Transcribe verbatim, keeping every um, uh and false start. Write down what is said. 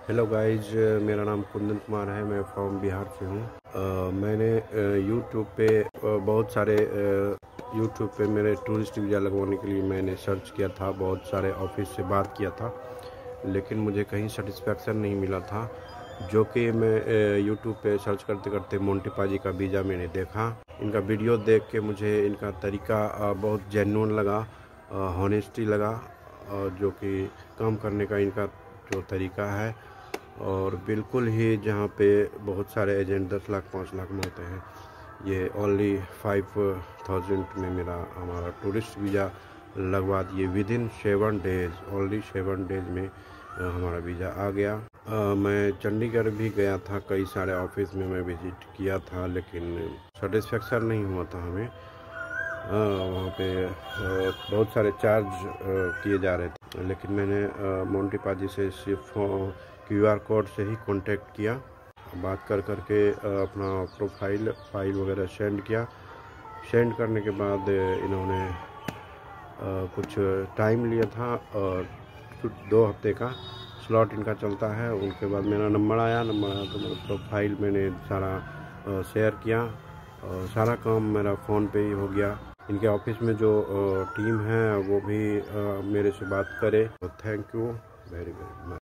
Hello guys, मेरा नाम कुंदन कुमार है। मैं फ्रॉम बिहार से हूँ। uh, मैंने यूट्यूब uh, पे uh, बहुत सारे यूट्यूब uh, पे मेरे टूरिस्ट वीज़ा लगवाने के लिए मैंने सर्च किया था। बहुत सारे ऑफिस से बात किया था, लेकिन मुझे कहीं सेटिस्फेक्शन नहीं मिला था। जो कि मैं यूट्यूब uh, पे सर्च करते करते मोंटी पाजी का वीज़ा मैंने देखा। इनका वीडियो देख के मुझे इनका तरीका uh, बहुत जेन्युइन लगा, हॉनेस्टी लगा, uh, जो कि काम करने का इनका जो तरीका है। और बिल्कुल ही जहाँ पे बहुत सारे एजेंट दस लाख पाँच लाख मांगते हैं, ये ओनली फाइव थाउजेंड में मेरा हमारा टूरिस्ट वीज़ा लगवा दिए within seven days. Only seven days में हमारा वीज़ा आ गया। आ, मैं चंडीगढ़ भी गया था, कई सारे ऑफिस में मैं विज़िट किया था, लेकिन सेटिस्फेक्शन नहीं हुआ था हमें। आ, वहाँ पे आ, बहुत सारे चार्ज किए जा रहे थे, लेकिन मैंने मोंटी पाजी से सिर्फ क्यू आर कोड से ही कांटेक्ट किया। बात कर कर के अपना प्रोफाइल फाइल वगैरह सेंड किया। सेंड करने के बाद इन्होंने कुछ टाइम लिया था और दो हफ्ते का स्लॉट इनका चलता है। उनके बाद मेरा नंबर आया नंबर आया तो मेरा प्रोफाइल मैंने सारा शेयर किया और सारा काम मेरा फ़ोन पे ही हो गया। इनके ऑफिस में जो टीम है वो भी मेरे से बात करे। Thank you very very much.